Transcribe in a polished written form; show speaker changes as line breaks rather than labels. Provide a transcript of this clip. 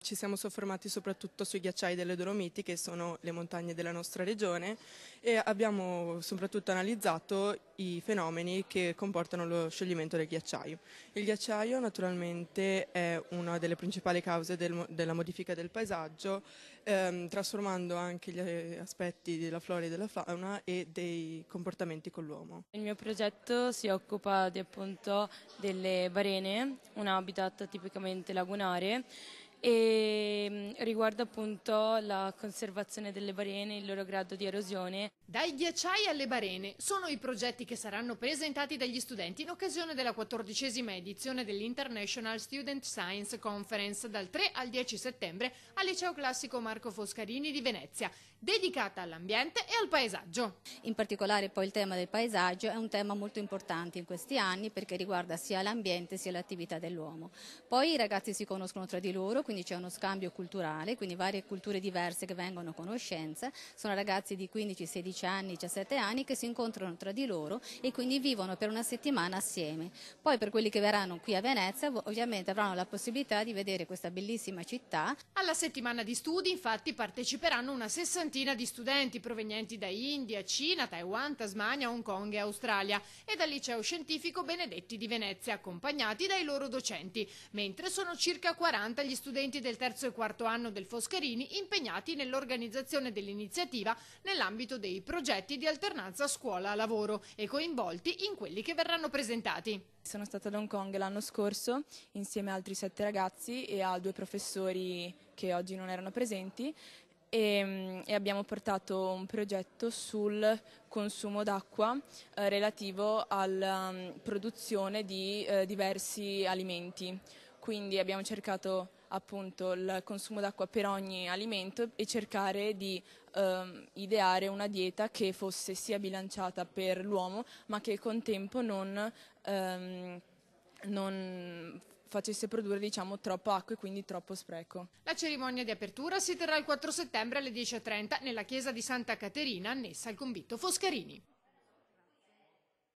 ci siamo soffermati soprattutto sui ghiacciai delle Dolomiti, che sono le montagne della nostra regione, e abbiamo soprattutto analizzato i fenomeni che comportano lo scioglimento del ghiacciaio. Il ghiacciaio naturalmente è una delle principali cause della modifica del paesaggio, trasformando anche gli aspetti della flora e della fauna e dei comportamenti con l'uomo.
Il mio progetto si occupa appunto delle balene, un habitat tipicamente lagunare, e riguarda appunto la conservazione delle balene, il loro grado di erosione.
Dai ghiacciai alle balene sono i progetti che saranno presentati dagli studenti in occasione della 14ª edizione dell'International Student Science Conference dal 3 al 10 settembre al Liceo Classico Marco Foscarini di Venezia, dedicata all'ambiente e al paesaggio.
In particolare poi il tema del paesaggio è un tema molto importante in questi anni perché riguarda sia l'ambiente sia l'attività dell'uomo. Poi i ragazzi si conoscono tra di loro, quindi c'è uno scambio culturale, quindi varie culture diverse che vengono a conoscenza. Sono ragazzi di 15, 16 anni, 17 anni che si incontrano tra di loro e quindi vivono per una settimana assieme. Poi per quelli che verranno qui a Venezia ovviamente avranno la possibilità di vedere questa bellissima città.
Alla settimana di studi infatti parteciperanno una sessantina di studenti provenienti da India, Cina, Taiwan, Tasmania, Hong Kong e Australia e dal liceo scientifico Benedetti di Venezia, accompagnati dai loro docenti, mentre sono circa 40 gli studenti del terzo e quarto anno del Foscarini impegnati nell'organizzazione dell'iniziativa nell'ambito dei progetti di alternanza scuola-lavoro e coinvolti in quelli che verranno presentati.
Sono stata ad Hong Kong l'anno scorso insieme a altri 7 ragazzi e a 2 professori che oggi non erano presenti e abbiamo portato un progetto sul consumo d'acqua relativo alla produzione di diversi alimenti. Quindi abbiamo cercato appunto il consumo d'acqua per ogni alimento e cercare di ideare una dieta che fosse sia bilanciata per l'uomo ma che al contempo non facesse produrre troppa acqua e quindi troppo spreco.
La cerimonia di apertura si terrà il 4 settembre alle 10:30 nella chiesa di Santa Caterina annessa al convitto Foscarini.